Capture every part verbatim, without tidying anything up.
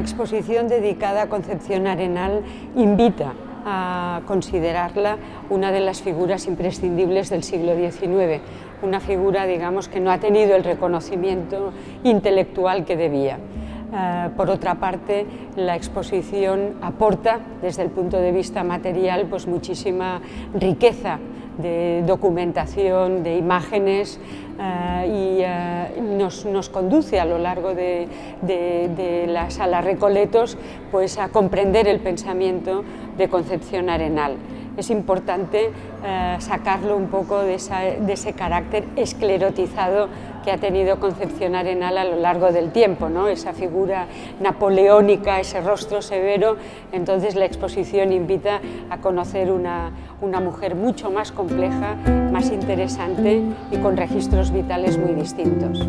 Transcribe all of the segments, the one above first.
exposición dedicada a Concepción Arenal invita a considerarla una de las figuras imprescindibles del siglo diecinueve, una figura, digamos, que no ha tenido el reconocimiento intelectual que debía. Uh, por otra parte, la exposición aporta, desde el punto de vista material, pues muchísima riqueza de documentación, de imágenes, uh, y uh, nos, nos conduce a lo largo de, de, de la sala Recoletos pues, a comprender el pensamiento de Concepción Arenal. Es importante uh, sacarlo un poco de, esa, de ese carácter esclerotizado que ha tenido Concepción Arenal a lo largo del tiempo, ¿no? Esa figura napoleónica, ese rostro severo. Entonces la exposición invita a conocer una, una mujer mucho más compleja, más interesante y con registros vitales muy distintos.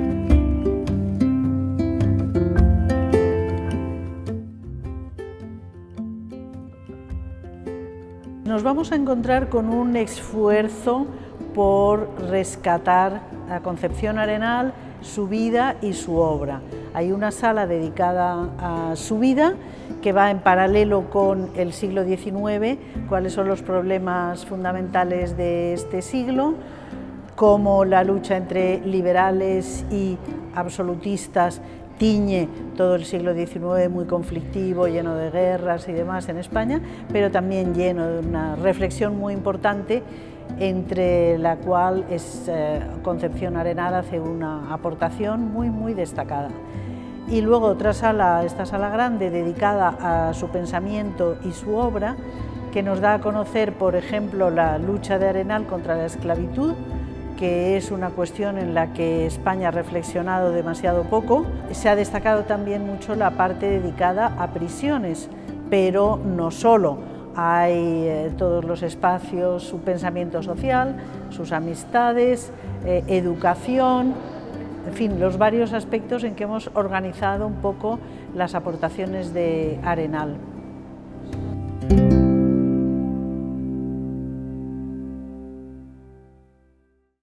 Nos vamos a encontrar con un esfuerzo por rescatar a Concepción Arenal, su vida y su obra. Hay una sala dedicada a su vida que va en paralelo con el siglo diecinueve, cuáles son los problemas fundamentales de este siglo, cómo la lucha entre liberales y absolutistas tiñe todo el siglo diecinueve, muy conflictivo, lleno de guerras y demás en España, pero también lleno de una reflexión muy importante, entre la cual es, eh, Concepción Arenal hace una aportación muy, muy destacada. Y luego otra sala, esta sala grande, dedicada a su pensamiento y su obra, que nos da a conocer, por ejemplo, la lucha de Arenal contra la esclavitud, que es una cuestión en la que España ha reflexionado demasiado poco. Se ha destacado también mucho la parte dedicada a prisiones, pero no solo. Hay eh, todos los espacios, su pensamiento social, sus amistades, eh, educación, en fin, los varios aspectos en que hemos organizado un poco las aportaciones de Arenal.